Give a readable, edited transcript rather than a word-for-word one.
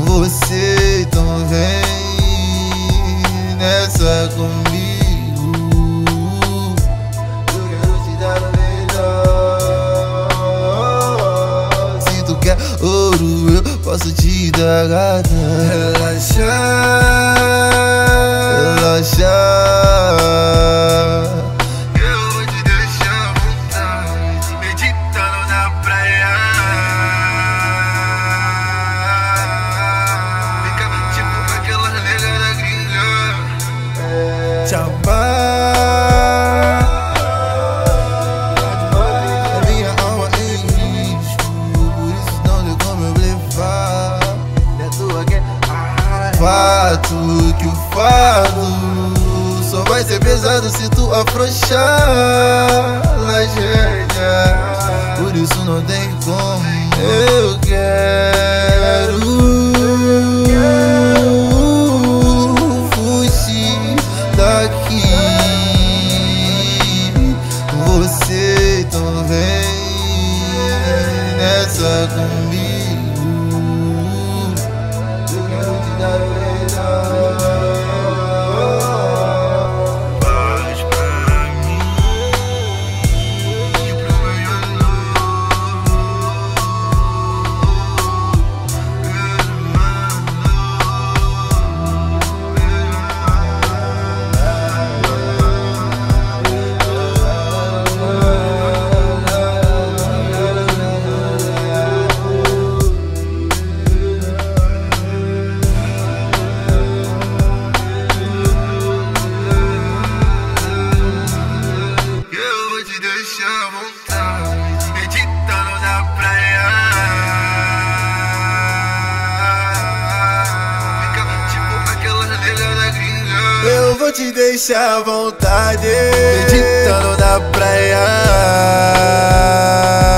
você, então vem nessa comigo. Eu quero te dar o melhor. Se tu quer ouro, eu posso te dar gata. Relaxar. Eu vou te deixar à vontade, meditando na praia. Fica tipo aquela nega da gringa. Te amar. A minha alma em risco, por isso não tem como eu blefar. É tua que fato que o fardo só vai ser pesado se tu afrouxar na gênia. Por isso não tem como. Eu quero fugir daqui. Você então vem nessa comigo. Eu quero te dar o melhor. Faz pra mim e pro meu deixa à vontade, meditando na praia. Fica tipo aquela nega da gringa. Eu vou te deixar à vontade, meditando na praia.